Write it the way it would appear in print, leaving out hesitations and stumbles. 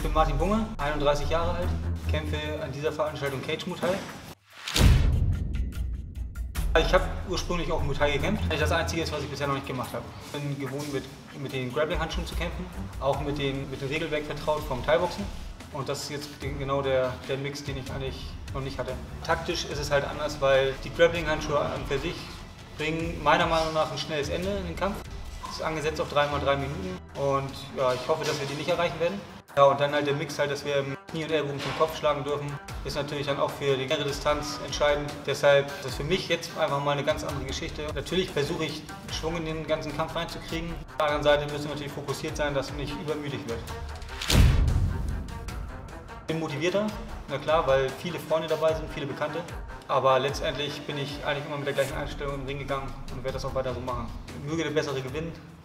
bin Martin Bunge, 31 Jahre alt, kämpfe an dieser Veranstaltung Cage Muay Thai. Ich habe ursprünglich auch Muay Thai gekämpft. Das ist das Einzige, was ich bisher noch nicht gemacht habe. Ich bin gewohnt, mit den Grappling-Handschuhen zu kämpfen, auch mit dem Regelwerk vertraut vom Thai-Boxen. Und das ist jetzt genau der Mix, den ich eigentlich noch nicht hatte. Taktisch ist es halt anders, weil die Grappling-Handschuhe an für sich bringen meiner Meinung nach ein schnelles Ende in den Kampf. Das ist angesetzt auf 3x3 Minuten und ja, ich hoffe, dass wir die nicht erreichen werden. Ja, und dann halt der Mix, halt, dass wir Knie und Ellbogen zum Kopf schlagen dürfen, ist natürlich dann auch für die längere Distanz entscheidend. Deshalb ist das für mich jetzt einfach mal eine ganz andere Geschichte. Natürlich versuche ich, Schwung in den ganzen Kampf reinzukriegen. Auf der anderen Seite müssen wir natürlich fokussiert sein, dass es nicht übermütig wird. Ich bin motivierter, na klar, weil viele Freunde dabei sind, viele Bekannte. Aber letztendlich bin ich eigentlich immer mit der gleichen Einstellung im Ring gegangen und werde das auch weiter so machen. Möge der Bessere gewinnen.